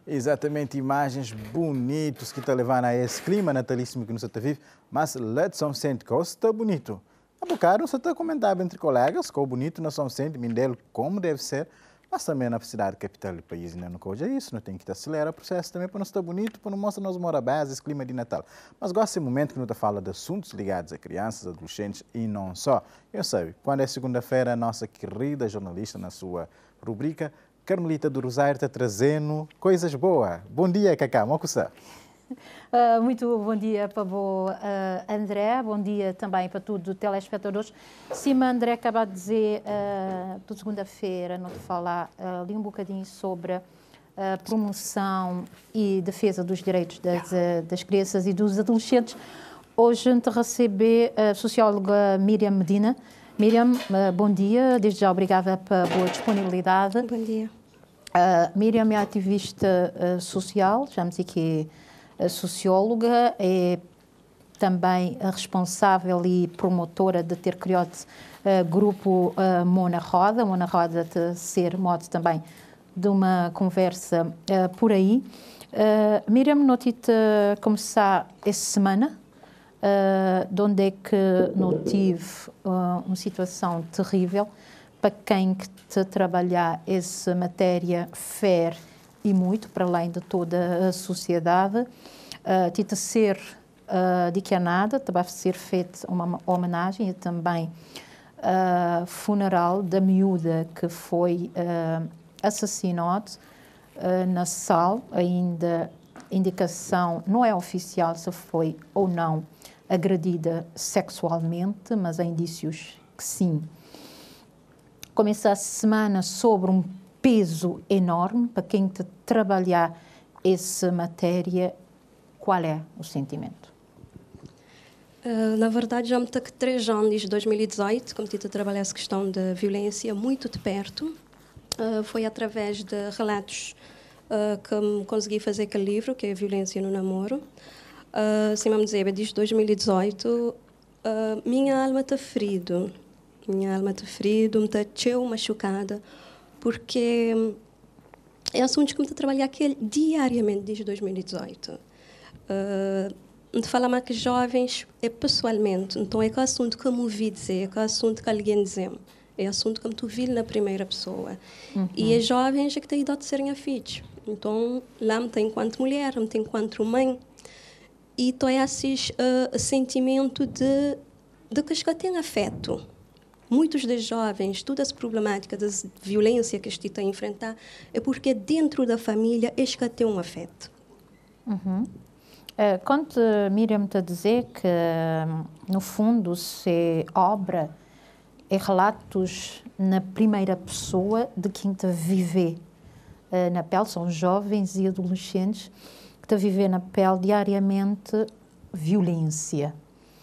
Exatamente, imagens bonitas que está levando a esse clima natalíssimo que nos está vive, mas lá de São Vicente está bonito. A bocado você está comentando entre colegas que o bonito na São Vicente, Mindelo, como deve ser, mas também na cidade capital do país, não coisa isso, não tem que acelerar o processo também para não estar bonito, para não mostrar nos morabés esse clima de Natal. Mas gosto desse momento que não está falando de assuntos ligados a crianças, adolescentes e não só. Eu sei, quando é segunda-feira, a nossa querida jornalista, na sua rubrica, Carmelita do Rosário, está trazendo coisas boas. Bom dia, Cacá, como está? Muito bom dia para o André, bom dia também para todos os telespectadores. Sim, André acaba de dizer, de segunda-feira, não te falar ali um bocadinho sobre a promoção e defesa dos direitos das crianças e dos adolescentes. Hoje a gente recebe a socióloga Miriam Medina. Miriam, bom dia, desde já obrigada pela boa disponibilidade. Bom dia. Miriam é ativista social, chamamos aqui a socióloga, é também a responsável e promotora de ter criado grupo Mona Roda. Mona Roda de ser modo também de uma conversa por aí. Miriam, notite começar essa semana, de onde é que não tive uma situação terrível para quem que te trabalhar essa matéria fer e muito para além de toda a sociedade. Tita ser de que nada, vai ser feita uma homenagem e também funeral da miúda que foi assassinada na SAL. Ainda indicação não é oficial se foi ou não agredida sexualmente, mas há indícios que sim. Começa a semana sobre um peso enorme para quem te trabalhar essa matéria. Qual é o sentimento? Na verdade, já me tenho 3 anos, desde 2018, como tive a trabalhar essa questão da violência muito de perto. Foi através de relatos que consegui fazer aquele livro, que é a Violência no Namoro. Assim vamos dizer, desde 2018, minha alma está ferida. Minha alma está ferida, me está machucada, porque é assunto que me está a trabalhar aqui diariamente desde 2018. De falar mais que jovens é pessoalmente, então é que assunto que eu me ouvi dizer, é que assunto que alguém diz, é assunto que me tu vi na primeira pessoa. E as jovens é que têm idade de serem filhos. Então lá me tem enquanto mulher, me tem enquanto mãe, e então é esse sentimento de que tem afeto. Muitos dos jovens, toda essa problemática da violência que estão a enfrentar é porque dentro da família é que tem um afeto. Quando Miriam está a dizer que, no fundo, se obra é relatos na primeira pessoa de quem está a viver na pele, são jovens e adolescentes que estão a viver na pele diariamente violência.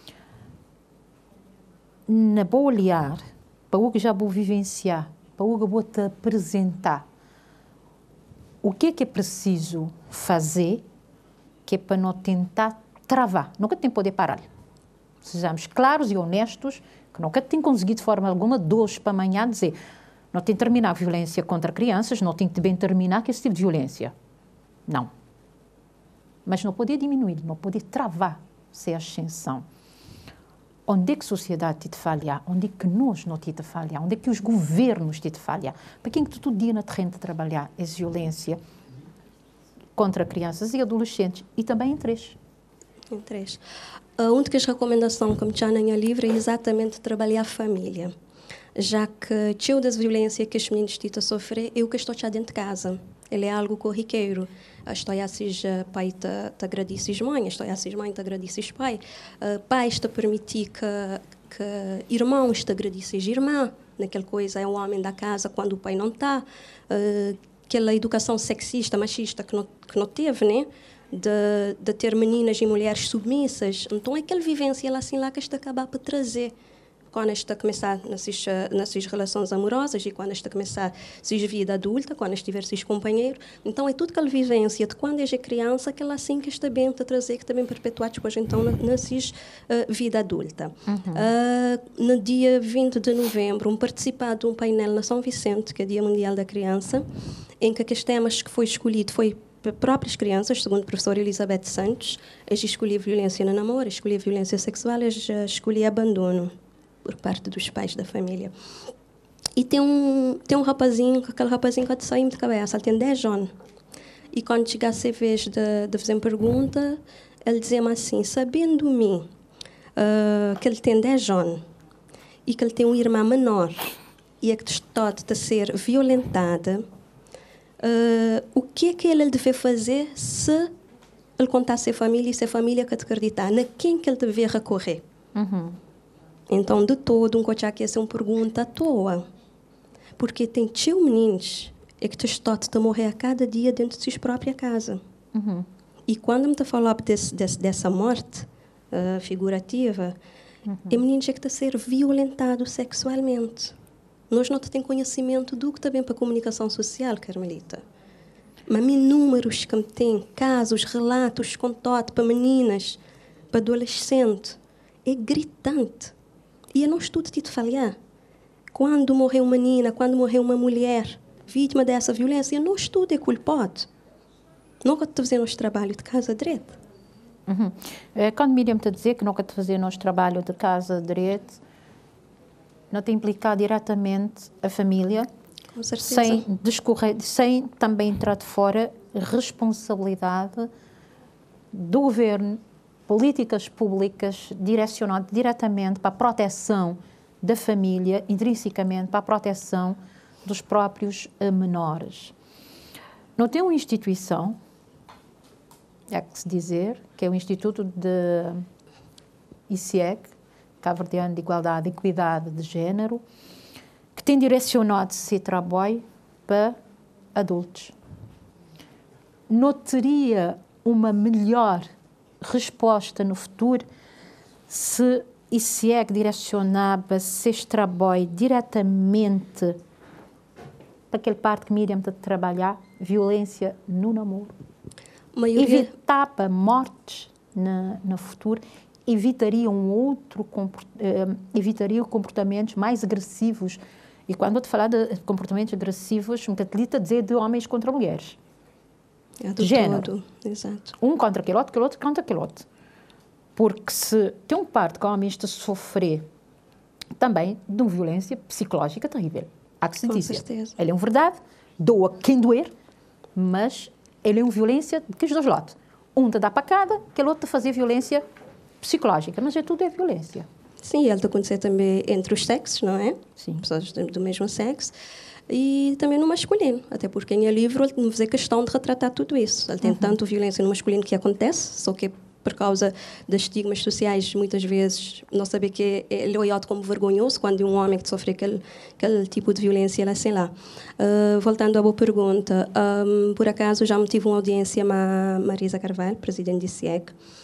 Na boa olhar, para o que já vou vivenciar, para o que vou te apresentar, o que é preciso fazer que é para não tentar travar, nunca tem poder parar. Sejamos claros e honestos, que nunca tem conseguido de forma alguma, de hoje para amanhã, dizer não tem que terminar a violência contra crianças, não tem que bem terminar com esse tipo de violência. Não. Mas não poder diminuir, não poder travar essa ascensão. Onde é que a sociedade te falhar? Onde é que nós não te falhar? Onde é que os governos te falhar? Para quem que tu todo dia na terreno de trabalhar essa violência contra crianças e adolescentes e também em três? Em três. A única recomendação que me tinha na minha livro é exatamente trabalhar a família. Já que tio das violências que os meninos estão a sofrer, eu que estou dentro de casa. Ele é algo corriqueiro. Estou a assistir pai te agradece mãe, estou a assistir mãe te agradece pai. Pai está a permitir que irmãos te agradecem irmã. Naquela coisa é o homem da casa quando o pai não está. Aquela educação sexista, machista que não teve, né? De ter meninas e mulheres submissas. Então, aquela vivência ela, assim, lá que está a acabar por trazer. Quando está a começar nessas relações amorosas e quando está a começar a vida adulta, quando estiver seus companheiros. Então, é tudo aquela vivência de quando é criança, aquela assim que está bem a trazer, que está bem perpetuado depois, então, nessa vida adulta. No dia 20 de novembro, participar de um painel na São Vicente, que é Dia Mundial da Criança, em que aqueles temas que foi escolhido foi próprias crianças, segundo a professora Elizabeth Santos, eles escolhiam violência no namoro, escolhiam violência sexual, eles escolhiam abandono por parte dos pais da família. E tem um rapazinho, aquele rapazinho que saiu de cabeça, ele tem 10 anos. E quando chegasse a vez de fazer uma pergunta, ele dizia-me assim, sabendo-me que ele tem 10 anos e que ele tem um irmão menor e é que está a ser violentada, o que é que ele deve fazer se ele contasse a família e se a família que acreditar, na quem que ele deve recorrer? Então, de todo, um coach aqui é uma pergunta à toa. Porque tem tio meninos que te estão a morrer a cada dia dentro de sua própria casa. E quando me fala dessa morte figurativa, é meninos que estão a ser violentados sexualmente. Nós não temos conhecimento do que também para a comunicação social, Carmelita. Mas há números que tem, casos, relatos contados para meninas, para adolescentes. É gritante. E eu não estou a te falhar. Quando morreu uma menina, quando morreu uma mulher vítima dessa violência, eu não estou a culpado. Nunca te fazer nosso trabalho de casa direito. Quando Miriam te dizer que nunca te fazer nosso trabalho de casa direito, não te implicar diretamente a família, com certeza, sem também entrar de fora responsabilidade do governo, políticas públicas direcionadas diretamente para a proteção da família, intrinsecamente para a proteção dos próprios menores. Não tem uma instituição, é que se dizer, que é o Instituto de ICEG, Cabo-Verdiano de Igualdade e Equidade de Género, que tem direcionado esse trabalho para adultos. Não teria uma melhor resposta no futuro se ICEG direcionava esse trabalho diretamente para aquele parte que Miriam está a trabalhar, violência no namoro. Evitava mortes no futuro, evitaria comportamentos mais agressivos. E quando eu te falar de comportamentos agressivos, me facilita dizer de homens contra mulheres. De género. Exato. Um contra aquele outro contra aquele outro. Porque se tem um parte que homens está a sofrer também de uma violência psicológica terrível. Há que se dizer. Certeza. Ele é uma verdade, doa quem doer, mas ele é uma violência de que os dois lados. Um te dá pacada, aquele outro te fazia violência psicológica, mas tudo é violência. Sim, ele está acontecer também entre os sexos, não é? Sim. Pessoas do mesmo sexo. E também no masculino, até porque em livro ele não faz questão de retratar tudo isso. Ele tem tanto violência no masculino que acontece, só que por causa dos estigmas sociais, muitas vezes, não saber que ele é olhado como vergonhoso quando um homem que sofre aquele tipo de violência, ele é assim lá. Voltando à boa pergunta, por acaso já me tive uma audiência com a Marisa Carvalho, presidente do CIEG,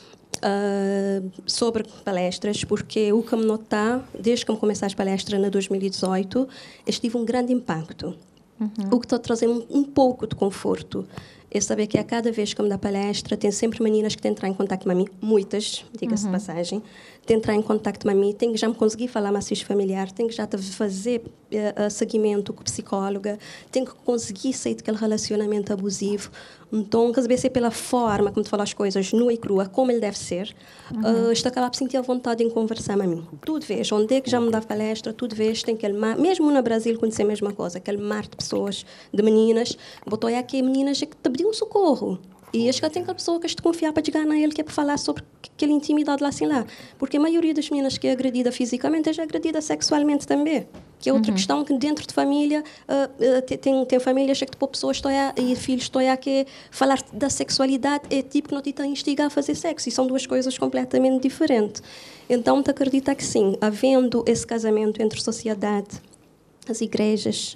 sobre palestras, porque o que me notar, desde que me comecei as palestras em 2018, tive um grande impacto. O que está trazendo um pouco de conforto é saber que a cada vez que me dá palestra, tem sempre meninas que têm entrar em contato com a mim, muitas, diga-se de passagem, têm entrar em contato com a mim, têm que já me conseguir falar mais familiar, têm que já fazer seguimento com psicóloga, têm que conseguir sair daquele relacionamento abusivo. Então, às vezes, é pela forma como tu fala as coisas nua e crua, como ele deve ser, está a sentir a vontade em conversar com a mim. Tudo vez, onde é que já me dá palestra, tudo vez, tem aquele mar, mesmo no Brasil, acontece a mesma coisa, aquele mar de pessoas, de meninas, botou aí aqui meninas que te pediam socorro. E acho que tem aquela pessoa que te confiar para chegar na ele, que é para falar sobre aquela intimidade lá assim lá. Porque a maioria das meninas que é agredida fisicamente é já agredida sexualmente também. Que é outra questão que dentro de família, tem famílias que tipo, pessoas e filhos estão a que falar da sexualidade é tipo que não te estão a instigar a fazer sexo. E são duas coisas completamente diferentes. Então, te acredita que sim, havendo esse casamento entre a sociedade, as igrejas,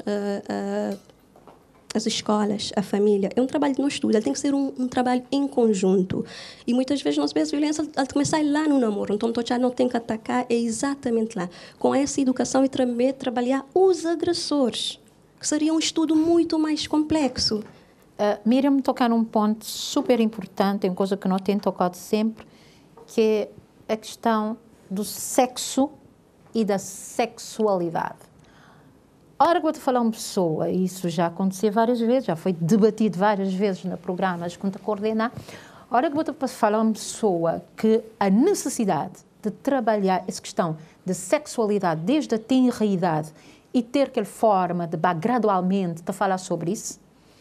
as escolas, a família, é um trabalho de nós estudo, ele tem que ser um trabalho em conjunto. E muitas vezes nós vemos violência, ela começa lá no namoro, então já não tem que atacar, é exatamente lá. Com essa educação e também trabalhar os agressores, que seria um estudo muito mais complexo. Miriam tocar num ponto super importante, uma coisa que não tem tocado sempre, que é a questão do sexo e da sexualidade. A hora que eu te falar uma pessoa, isso já aconteceu várias vezes, já foi debatido várias vezes no programa, as contas coordenar. A hora que eu te falar uma pessoa que a necessidade de trabalhar essa questão de sexualidade desde a tenra idade e ter aquela forma de gradualmente de falar sobre isso,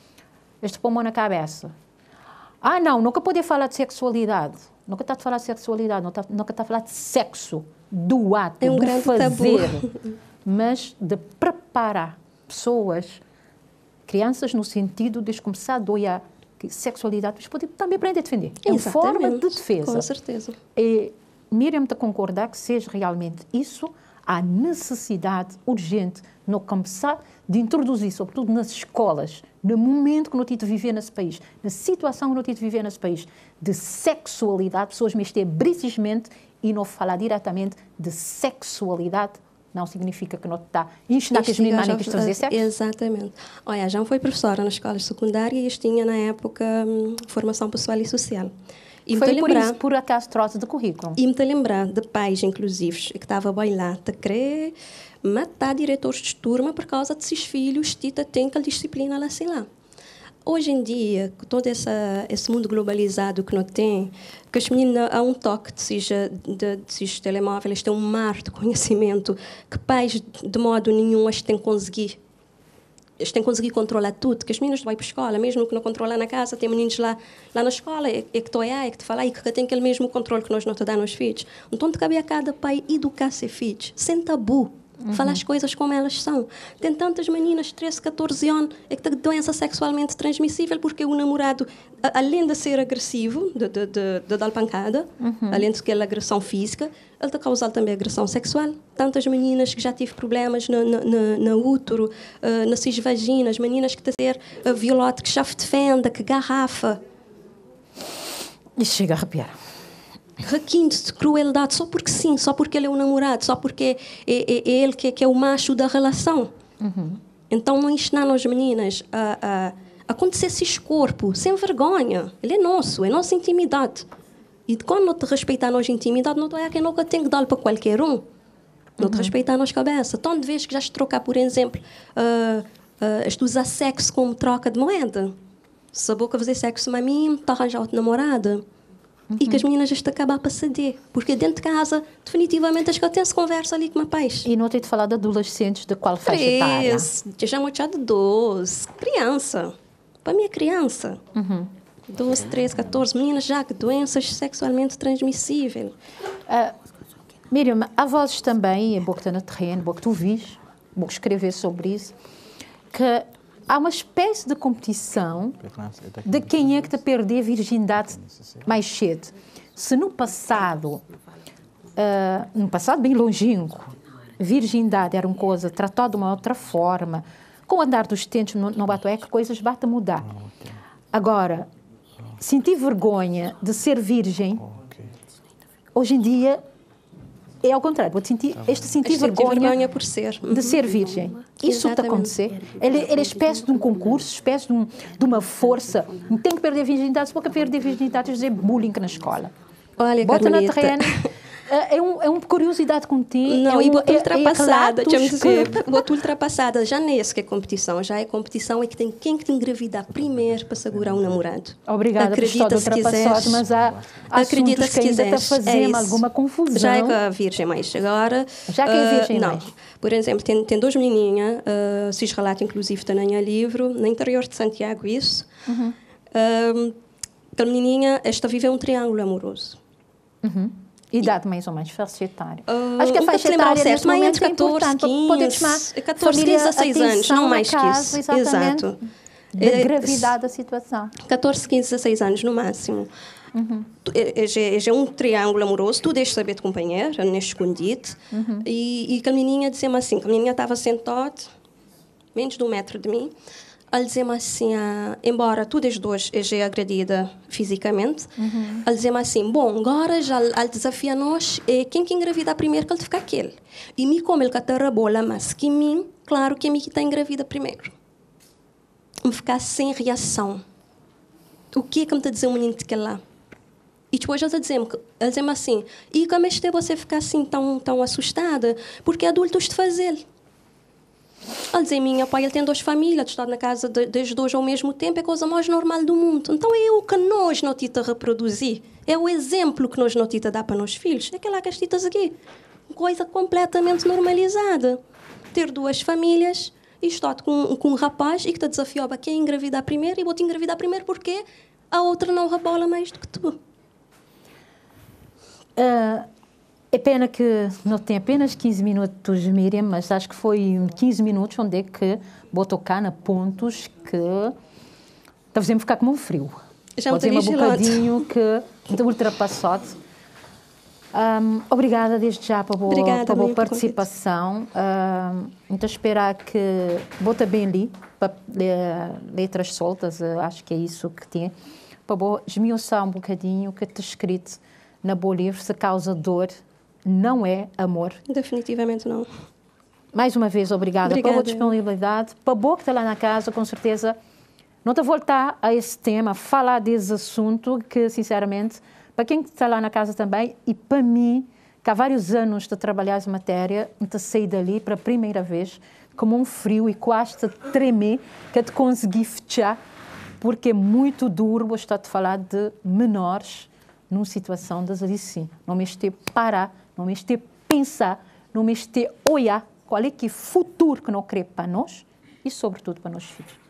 este põe na cabeça. Ah, não, nunca podia falar de sexualidade. Nunca está a falar de sexualidade, nunca está a falar de sexo, do ato, é um do grande fazer, tabu. mas de preparar pessoas, crianças, no sentido de eles começar a olhar que sexualidade, eles podem também aprender a defender. É uma forma de defesa. Com certeza. E Miriam está a concordar que seja realmente isso a necessidade urgente no começar de introduzir, sobretudo nas escolas, no momento que nós temos de viver nesse país, na situação que nós temos de viver nesse país, de sexualidade, pessoas mexer precisamente e não falar diretamente de sexualidade, não significa que não está a ensinar que as meninas não querem fazer sexo? Exatamente. Olha, já foi professora nas escolas secundárias e tinha na época formação pessoal e social. E foi por isso, por acaso, troça de currículo. E me lembrar de pais, inclusive, que estavam bem lá, de querer matar diretores de turma por causa de seus filhos, tita tem aquela disciplina lá, sei lá. Hoje em dia, com todo esse mundo globalizado que não tem, que as meninas, há um toque de seus telemóveis, tem um mar de conhecimento, que pais, de modo nenhum, as têm conseguido. Eles têm que conseguir controlar tudo, que as meninas vão para a escola, mesmo que não controlam na casa, tem meninos lá na escola, é que estou é que te fala, e que tem aquele mesmo controle que nós não te damos nos filhos. Então, cabe a cada pai educar seus filhos, sem tabu, falar as coisas como elas são. Tem tantas meninas, 13, 14 anos, é que tem doença sexualmente transmissível, porque o namorado, além de ser agressivo, de dar pancada, além de aquela agressão física, ele está causando também agressão sexual. Tantas meninas que já tiveram problemas no útero, nas suas vaginas, meninas que estão a ser violado, que chave de fenda, que garrafa. E chega a arrepiar. Requinte de crueldade, só porque sim, só porque ele é o namorado, só porque é ele que é o macho da relação. Então, não ensinar as meninas a conhecer esse corpo, sem vergonha. Ele é nossa intimidade. E quando não te respeitar a nossa intimidade, não é que nunca tem que dar para qualquer um. Não te respeitar a nossa cabeça. Então, de vez que já se trocar, por exemplo, usar sexo como troca de moeda. Se a boca fazer sexo a mim, está arranjar outra namorada. E que as meninas já estão a acabar para ceder. Porque dentro de casa, definitivamente, acho que eu tenho essa conversa ali com o meu pai. E não tenho de falar de adolescentes de qual faixa etária? Eu já já de 12. Criança. Para mim é criança. 12, 13, 14. Meninas já com doenças sexualmente transmissíveis. Miriam, há vozes também, é boa que está no terreno, boa que tu vis, boa que escrever sobre isso, que há uma espécie de competição de quem é que te perder a virgindade mais cedo. Se no passado bem longínquo, virgindade era uma coisa tratada de uma outra forma, com o andar dos tempos não bate é que coisas batem a mudar. Agora, sentir vergonha de ser virgem, hoje em dia, é ao contrário. Vou sentir vergonha por ser. De ser virgem. Isso está a acontecer. Ele é espécie de um concurso, espécie de uma força. Não tem que perder a virgindade, se for perder a virgindade, fazer bullying na escola. Olha, bota na Carmelita. terrena. É uma curiosidade contigo. Não, e botou ultrapassada, botou ultrapassada. Já não é isso que é competição. Já é competição é que tem quem que te engravidar primeiro para segurar um namorado. Obrigada por estar ultrapassado, mas há assuntos que ainda está a fazer alguma confusão. Já é com a virgem mais. Agora, já que é virgem não. mais. Por exemplo, tem duas menininhas, se relata inclusive também em livro, no interior de Santiago, isso. Aquela menininha está a viver um triângulo amoroso. Idade mais ou menos, faixa etária. Acho que a faixa etária etária neste momento é importante para poder chamar 14, 15 a 6 anos, não mais que isso. Exato. Da gravidade da situação. 14, 15, 16 anos no máximo. É um triângulo amoroso, tu deixas saber de companheiro, neste escondido. E a menininha dizia-me assim, que a menininha estava sentada, menos de 1 metro de mim, ele dizia-me assim, embora tu desde hoje é agredida fisicamente, ele dizia-me assim, bom, agora já ele desafia nós, quem que engravida primeiro, que ele fica aquele. E me como ele que está bola, mas que mim, claro que é mim que está engravida primeiro. Me ficar sem reação. O que é que me está a dizer um menino de que lá? E depois ele dizia-me assim, e como é que você ficar assim tão assustada? Porque é adultos de fazer. Ele dizia, minha pai, ele tem 2 famílias, está na casa desde 2 ao mesmo tempo, é a coisa mais normal do mundo. Então é o que nós não tita reproduzir, é o exemplo que nós não tita dar para nossos filhos, é aquela que as tita seguir. Coisa completamente normalizada. Ter 2 famílias e estar com um rapaz e que te desafiou a quem engravidar primeiro e vou te engravidar primeiro porque a outra não rebola mais do que tu. É pena que não tem apenas 15 minutos, Miriam, mas acho que foi 15 minutos onde é que vou tocar na pontos que talvez ficar como um frio. Já pode ser um bocadinho que ultrapassado. Obrigada desde já pela boa participação. Então, esperar que vou também ali, para letras soltas, acho que é isso que tem, para vou esmiuçar um bocadinho o que está escrito na boa livro, se causa dor, não é amor. Definitivamente não. Mais uma vez, obrigada pela disponibilidade. Para boa que está lá na casa, com certeza, não te voltar a esse tema, falar desse assunto que, sinceramente, para quem está lá na casa também, e para mim, que há vários anos de trabalhar essa matéria, te saí dali para a primeira vez, como um frio e quase te tremer, que te consegui fechar, porque é muito duro estar a falar de menores numa situação de assim. Não me este parar, não me este pensar, não me este olhar qual é que é o futuro que não quer para nós e, sobretudo, para nossos filhos.